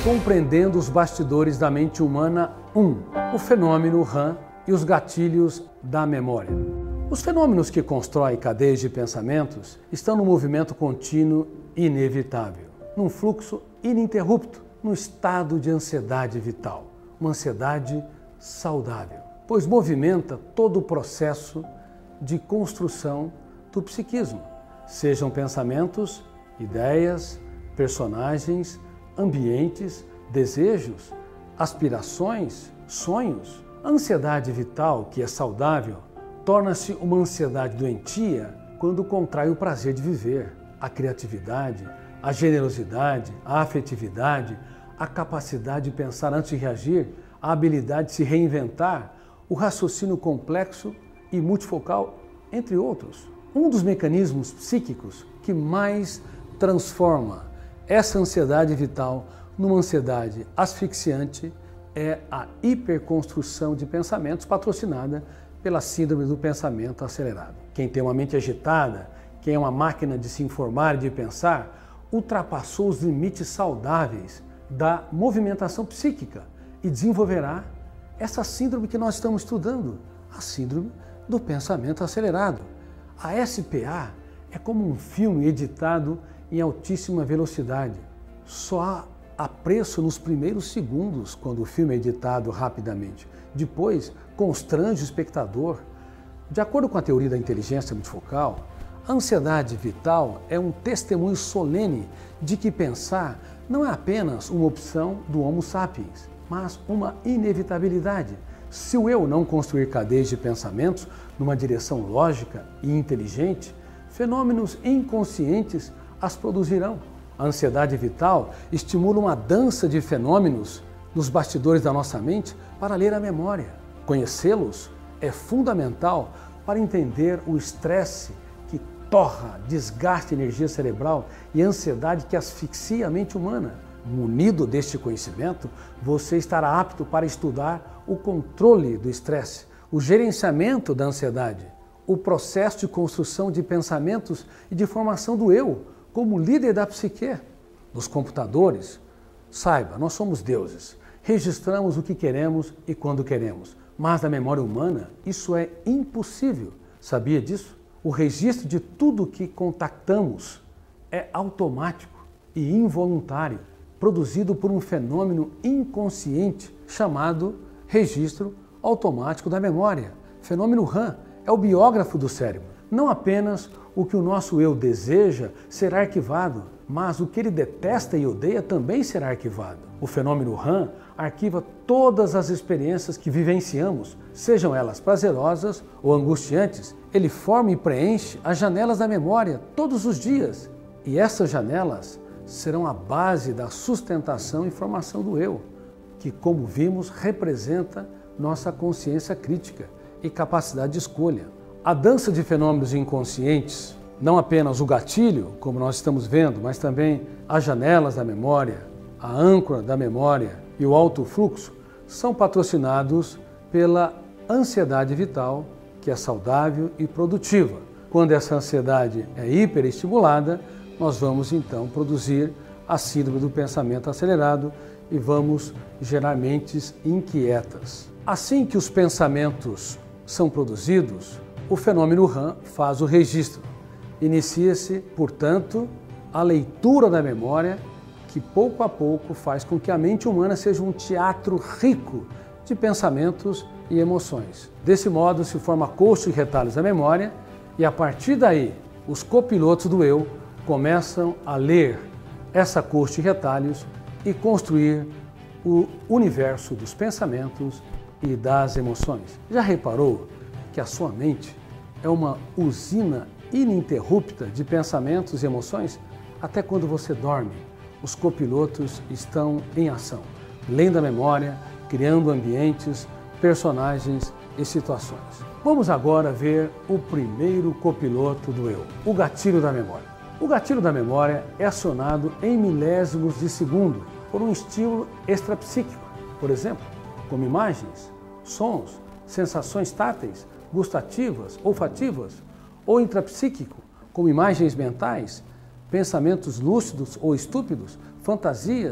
Compreendendo os bastidores da mente humana 1. O fenômeno RAM e os gatilhos da memória. Os fenômenos que constroem cadeias de pensamentos estão no movimento contínuo e inevitável, num fluxo ininterrupto, num estado de ansiedade vital, uma ansiedade saudável, pois movimenta todo o processo de construção do psiquismo, sejam pensamentos, ideias, personagens, ambientes, desejos, aspirações, sonhos. A ansiedade vital, que é saudável, torna-se uma ansiedade doentia quando contrai o prazer de viver, a criatividade, a generosidade, a afetividade, a capacidade de pensar antes de reagir, a habilidade de se reinventar, o raciocínio complexo e multifocal, entre outros. Um dos mecanismos psíquicos que mais transforma essa ansiedade vital numa ansiedade asfixiante é a hiperconstrução de pensamentos patrocinada pela síndrome do pensamento acelerado. Quem tem uma mente agitada, quem é uma máquina de se informar e de pensar, ultrapassou os limites saudáveis da movimentação psíquica e desenvolverá essa síndrome que nós estamos estudando, a síndrome do pensamento acelerado. A SPA é como um filme editado em altíssima velocidade. Só há apreço nos primeiros segundos quando o filme é editado rapidamente. Depois, constrange o espectador. De acordo com a teoria da inteligência multifocal, a ansiedade vital é um testemunho solene de que pensar não é apenas uma opção do Homo sapiens, mas uma inevitabilidade. Se o eu não construir cadeias de pensamentos numa direção lógica e inteligente, fenômenos inconscientes as produzirão. A ansiedade vital estimula uma dança de fenômenos nos bastidores da nossa mente para ler a memória. Conhecê-los é fundamental para entender o estresse que torra, desgasta a energia cerebral e a ansiedade que asfixia a mente humana. Munido deste conhecimento, você estará apto para estudar o controle do estresse, o gerenciamento da ansiedade, o processo de construção de pensamentos e de formação do eu, como líder da psique. Nos computadores, saiba, nós somos deuses, registramos o que queremos e quando queremos, mas na memória humana isso é impossível. Sabia disso? O registro de tudo que contactamos é automático e involuntário, produzido por um fenômeno inconsciente chamado registro automático da memória. Fenômeno RAM é o biógrafo do cérebro. Não apenas o que o nosso eu deseja será arquivado, mas o que ele detesta e odeia também será arquivado. O fenômeno RAM arquiva todas as experiências que vivenciamos, sejam elas prazerosas ou angustiantes. Ele forma e preenche as janelas da memória todos os dias. E essas janelas serão a base da sustentação e formação do eu, que, como vimos, representa nossa consciência crítica e capacidade de escolha. A dança de fenômenos inconscientes, não apenas o gatilho, como nós estamos vendo, mas também as janelas da memória, a âncora da memória e o alto fluxo, são patrocinados pela ansiedade vital, que é saudável e produtiva. Quando essa ansiedade é hiperestimulada, nós vamos então produzir a síndrome do pensamento acelerado e vamos gerar mentes inquietas. Assim que os pensamentos são produzidos, o fenômeno RAM faz o registro. Inicia-se, portanto, a leitura da memória, que pouco a pouco faz com que a mente humana seja um teatro rico de pensamentos e emoções. Desse modo se forma coxo e retalhos da memória e a partir daí os copilotos do eu começam a ler essa coxa e retalhos e construir o universo dos pensamentos e das emoções. Já reparou que a sua mente é uma usina ininterrupta de pensamentos e emoções? Até quando você dorme, os copilotos estão em ação, lendo a memória, criando ambientes, personagens e situações. Vamos agora ver o primeiro copiloto do eu, o gatilho da memória. O gatilho da memória é acionado em milésimos de segundo por um estímulo extrapsíquico, por exemplo, como imagens, sons, sensações táteis, gustativas, olfativas, ou intrapsíquico, como imagens mentais, pensamentos lúcidos ou estúpidos, fantasias,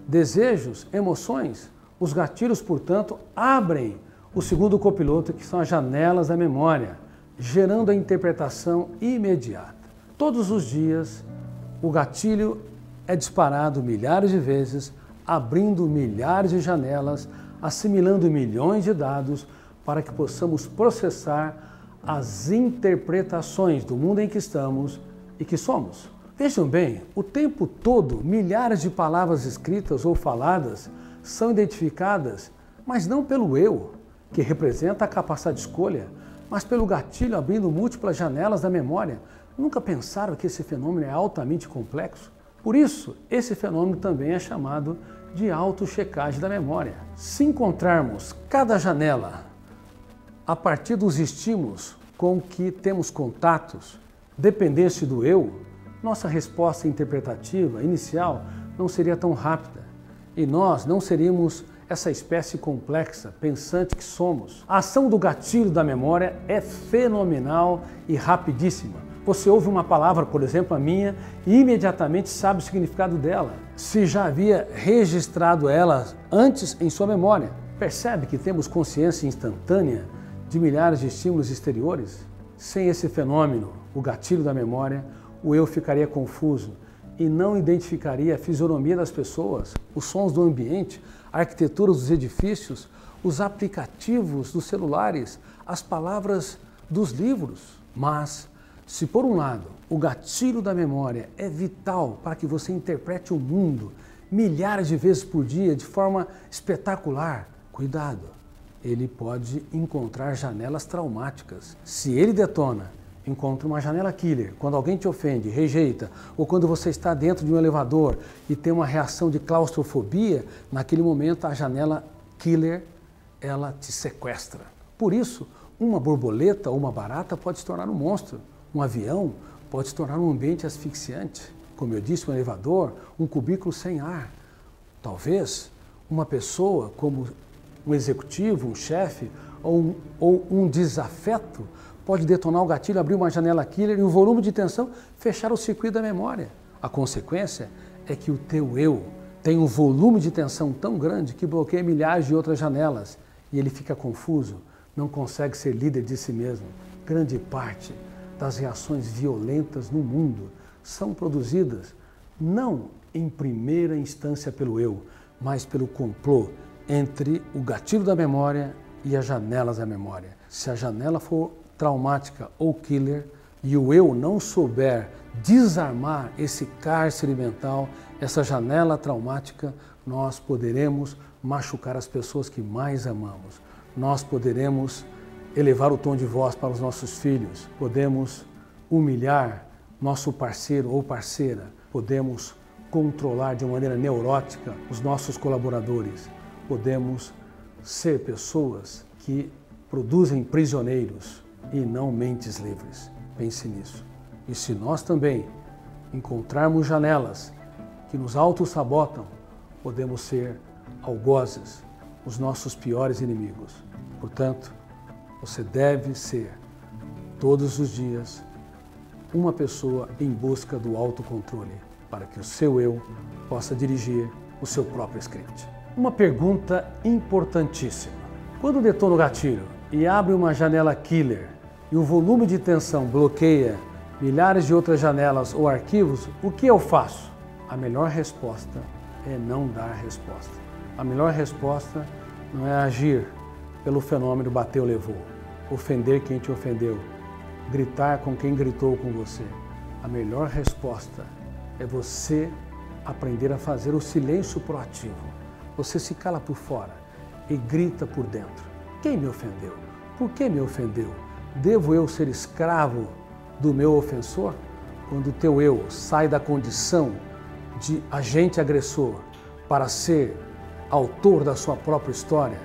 desejos, emoções. Os gatilhos, portanto, abrem o segundo copiloto, que são as janelas da memória, gerando a interpretação imediata. Todos os dias, o gatilho é disparado milhares de vezes, abrindo milhares de janelas, assimilando milhões de dados para que possamos processar as interpretações do mundo em que estamos e que somos. Vejam bem, o tempo todo, milhares de palavras escritas ou faladas são identificadas, mas não pelo eu, que representa a capacidade de escolha, mas pelo gatilho abrindo múltiplas janelas da memória. Nunca pensaram que esse fenômeno é altamente complexo? Por isso, esse fenômeno também é chamado de auto-checagem da memória. Se encontrarmos cada janela a partir dos estímulos com que temos contatos, dependesse do eu, nossa resposta interpretativa inicial não seria tão rápida e nós não seríamos essa espécie complexa, pensante que somos. A ação do gatilho da memória é fenomenal e rapidíssima. Você ouve uma palavra, por exemplo, a minha, e imediatamente sabe o significado dela, se já havia registrado ela antes em sua memória. Percebe que temos consciência instantânea de milhares de estímulos exteriores? Sem esse fenômeno, o gatilho da memória, o eu ficaria confuso e não identificaria a fisionomia das pessoas, os sons do ambiente, a arquitetura dos edifícios, os aplicativos dos celulares, as palavras dos livros. Mas, se por um lado o gatilho da memória é vital para que você interprete o mundo milhares de vezes por dia de forma espetacular, cuidado, ele pode encontrar janelas traumáticas. Se ele detona, encontra uma janela killer. Quando alguém te ofende, rejeita, ou quando você está dentro de um elevador e tem uma reação de claustrofobia, naquele momento a janela killer, ela te sequestra. Por isso, uma borboleta ou uma barata pode se tornar um monstro. Um avião pode se tornar um ambiente asfixiante. Como eu disse, um elevador, um cubículo sem ar. Talvez uma pessoa como um executivo, um chefe ou um desafeto pode detonar o gatilho, abrir uma janela killer e o volume de tensão fechar o circuito da memória. A consequência é que o teu eu tem um volume de tensão tão grande que bloqueia milhares de outras janelas e ele fica confuso, não consegue ser líder de si mesmo. Grande parte das reações violentas no mundo são produzidas não em primeira instância pelo eu, mas pelo complô entre o gatilho da memória e as janelas da memória. Se a janela for traumática ou killer e o eu não souber desarmar esse cárcere mental, essa janela traumática, nós poderemos machucar as pessoas que mais amamos. Nós poderemos elevar o tom de voz para os nossos filhos, podemos humilhar nosso parceiro ou parceira, podemos controlar de maneira neurótica os nossos colaboradores, podemos ser pessoas que produzem prisioneiros e não mentes livres. Pense nisso. E se nós também encontrarmos janelas que nos auto-sabotam, podemos ser algozes, os nossos piores inimigos. Portanto, você deve ser, todos os dias, uma pessoa em busca do autocontrole, para que o seu eu possa dirigir o seu próprio script. Uma pergunta importantíssima. Quando detona o gatilho e abre uma janela killer e o volume de tensão bloqueia milhares de outras janelas ou arquivos, o que eu faço? A melhor resposta é não dar resposta. A melhor resposta não é agir pelo fenômeno bateu, levou, ofender quem te ofendeu, gritar com quem gritou com você. A melhor resposta é você aprender a fazer o silêncio proativo. Você se cala por fora e grita por dentro. Quem me ofendeu? Por que me ofendeu? Devo eu ser escravo do meu ofensor? Quando o teu eu sai da condição de agente agressor para ser autor da sua própria história,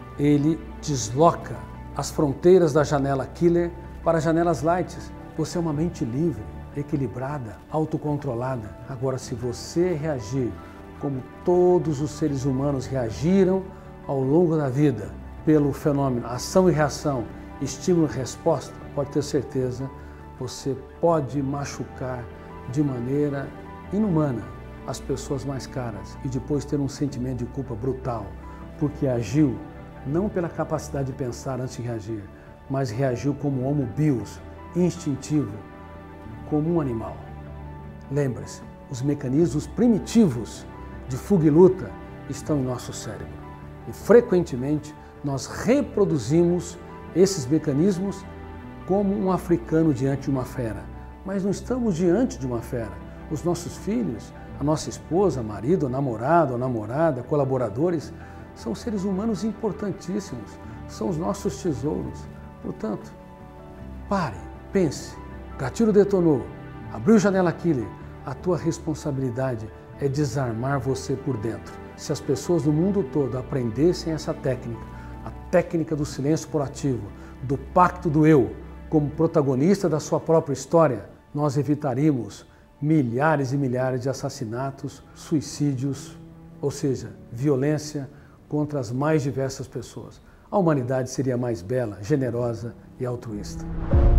ele desloca as fronteiras da janela killer para janelas light. Você é uma mente livre, equilibrada, autocontrolada. Agora, se você reagir como todos os seres humanos reagiram ao longo da vida, pelo fenômeno ação e reação, estímulo e resposta, pode ter certeza, você pode machucar de maneira inumana as pessoas mais caras e depois ter um sentimento de culpa brutal, porque agiu não pela capacidade de pensar antes de reagir, mas reagiu como homo bios, instintivo, como um animal. Lembre-se, os mecanismos primitivos de fuga e luta estão em nosso cérebro. E frequentemente nós reproduzimos esses mecanismos como um africano diante de uma fera. Mas não estamos diante de uma fera. Os nossos filhos, a nossa esposa, marido, namorado ou namorada, colaboradores, são seres humanos importantíssimos, são os nossos tesouros. Portanto, pare, pense, gatilho detonou, abriu janela killer, a tua responsabilidade é desarmar você por dentro. Se as pessoas do mundo todo aprendessem essa técnica, a técnica do silêncio proativo, do pacto do eu, como protagonista da sua própria história, nós evitaríamos milhares e milhares de assassinatos, suicídios, ou seja, violência contra as mais diversas pessoas. A humanidade seria mais bela, generosa e altruísta.